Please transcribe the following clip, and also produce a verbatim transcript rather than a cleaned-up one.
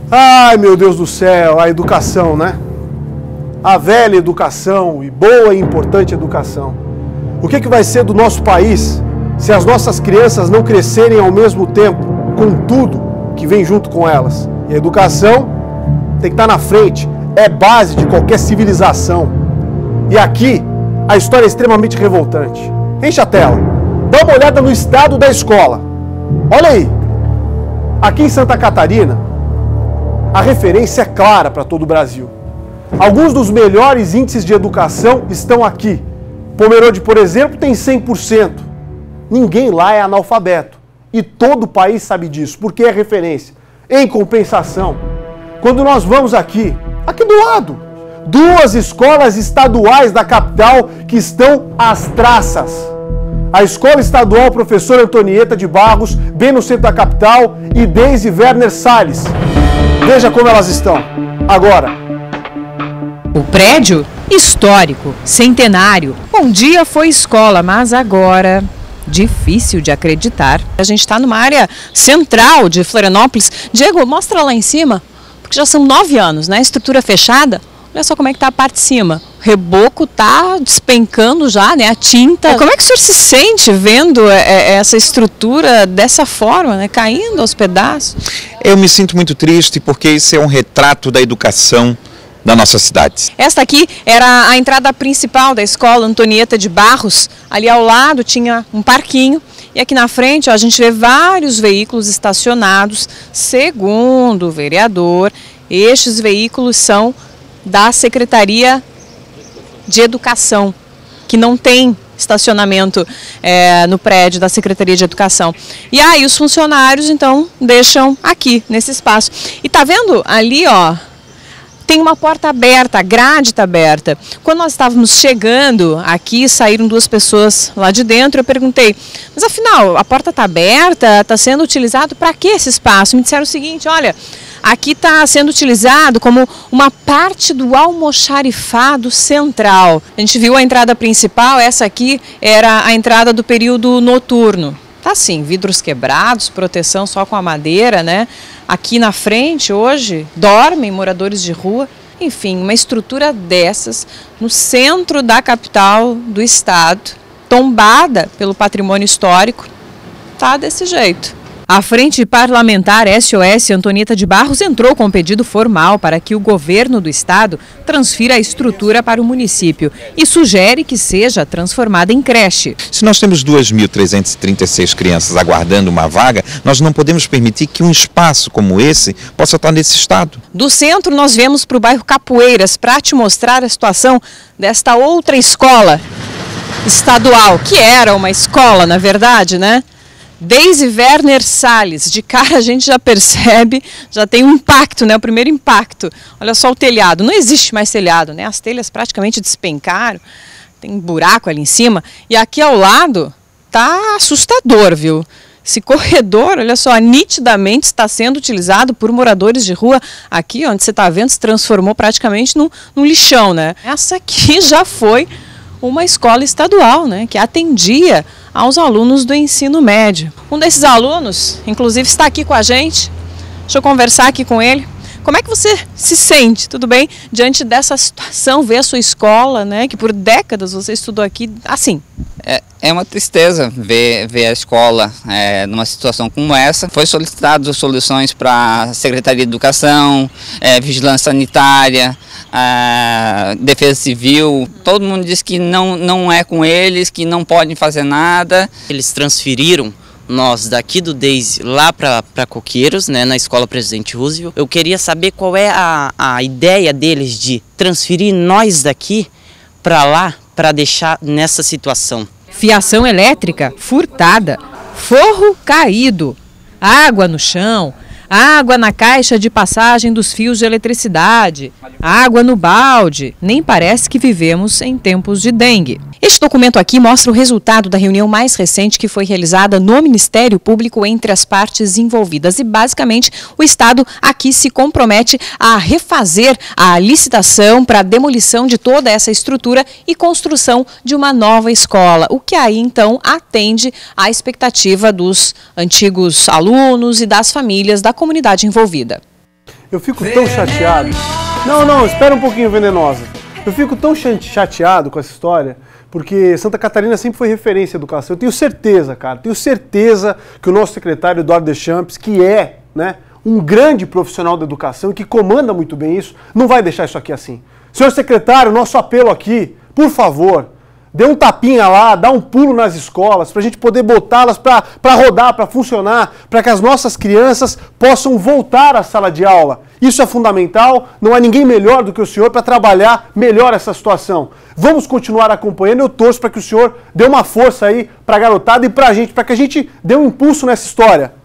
Ai, meu Deus do céu, a educação, né? A velha educação e boa e importante educação. O que, que vai ser do nosso país se as nossas crianças não crescerem ao mesmo tempo com tudo que vem junto com elas? E a educação tem que estar na frente, é base de qualquer civilização. E aqui, a história é extremamente revoltante. Enche a tela, dá uma olhada no estado da escola. Olha aí, aqui em Santa Catarina, a referência é clara para todo o Brasil. Alguns dos melhores índices de educação estão aqui. Pomerode, por exemplo, tem cem por cento. Ninguém lá é analfabeto. E todo o país sabe disso, porque é referência. Em compensação, quando nós vamos aqui, aqui do lado, duas escolas estaduais da capital que estão às traças. A Escola Estadual Professor Antonieta de Barros, bem no centro da capital, e Deise Werner Salles. Veja como elas estão. Agora. O prédio, histórico, centenário. Um dia foi escola, mas agora, difícil de acreditar. A gente está numa área central de Florianópolis. Diego, mostra lá em cima, porque já são nove anos, né? Estrutura fechada. Olha só como é que está a parte de cima. O reboco tá despencando já, né? A tinta. Como é que o senhor se sente vendo essa estrutura dessa forma, né? Caindo aos pedaços? Eu me sinto muito triste porque isso é um retrato da educação da nossa cidade. Esta aqui era a entrada principal da Escola Antonieta de Barros. Ali ao lado tinha um parquinho. E aqui na frente, ó, a gente vê vários veículos estacionados. Segundo o vereador, estes veículos são da Secretaria de Educação, que não tem estacionamento é, no prédio da Secretaria de Educação. E aí os funcionários, então, deixam aqui, nesse espaço. E tá vendo ali, ó, tem uma porta aberta, a grade está aberta. Quando nós estávamos chegando aqui, saíram duas pessoas lá de dentro, eu perguntei, mas afinal, a porta está aberta, está sendo utilizado para que esse espaço? Me disseram o seguinte, olha, aqui está sendo utilizado como uma parte do almoxarifado central. A gente viu a entrada principal, essa aqui era a entrada do período noturno. Tá sim, vidros quebrados, proteção só com a madeira, né? Aqui na frente, hoje, dormem moradores de rua. Enfim, uma estrutura dessas no centro da capital do estado, tombada pelo patrimônio histórico, tá desse jeito. A Frente Parlamentar S O S Antonieta de Barros entrou com um pedido formal para que o governo do estado transfira a estrutura para o município e sugere que seja transformada em creche. Se nós temos duas mil trezentas e trinta e seis crianças aguardando uma vaga, nós não podemos permitir que um espaço como esse possa estar nesse estado. Do centro nós viemos para o bairro Capoeiras para te mostrar a situação desta outra escola estadual, que era uma escola na verdade, né? Deise Werner Salles, de cara a gente já percebe, já tem um impacto, né? O primeiro impacto. Olha só o telhado, não existe mais telhado, né? As telhas praticamente despencaram, tem um buraco ali em cima. E aqui ao lado tá assustador, viu? Esse corredor, olha só, nitidamente está sendo utilizado por moradores de rua. Aqui, onde você está vendo, se transformou praticamente num, num lixão, né? Essa aqui já foi uma escola estadual, né? Que atendia aos alunos do ensino médio. Um desses alunos, inclusive, está aqui com a gente. Deixa eu conversar aqui com ele. Como é que você se sente, tudo bem, diante dessa situação, ver a sua escola, né, que por décadas você estudou aqui, assim? É, é uma tristeza ver, ver a escola é, numa situação como essa. Foi solicitado soluções para a Secretaria de Educação, é, Vigilância Sanitária, a Defesa Civil. Todo mundo diz que não, não é com eles, que não podem fazer nada. Eles transferiram nós daqui do Deise lá para Coqueiros, né, na Escola Presidente Roosevelt. Eu queria saber qual é a, a ideia deles de transferir nós daqui para lá, para deixar nessa situação. Fiação elétrica furtada, forro caído, água no chão, água na caixa de passagem dos fios de eletricidade, água no balde. Nem parece que vivemos em tempos de dengue. Este documento aqui mostra o resultado da reunião mais recente que foi realizada no Ministério Público entre as partes envolvidas. E, basicamente, o Estado aqui se compromete a refazer a licitação para a demolição de toda essa estrutura e construção de uma nova escola, o que aí, então, atende à expectativa dos antigos alunos e das famílias da comunidade envolvida. Eu fico tão chateado. Não, não, espera um pouquinho, Venenosa. Eu fico tão chateado com essa história, porque Santa Catarina sempre foi referência em educação. Eu tenho certeza, cara, tenho certeza que o nosso secretário Eduardo Deschamps, que é, né, um grande profissional da educação e que comanda muito bem isso, não vai deixar isso aqui assim. Senhor secretário, nosso apelo aqui, por favor, dê um tapinha lá, dá um pulo nas escolas, para a gente poder botá-las para rodar, para funcionar, para que as nossas crianças possam voltar à sala de aula. Isso é fundamental, não há ninguém melhor do que o senhor para trabalhar melhor essa situação. Vamos continuar acompanhando, eu torço para que o senhor dê uma força aí para a garotada e para a gente, para que a gente dê um impulso nessa história.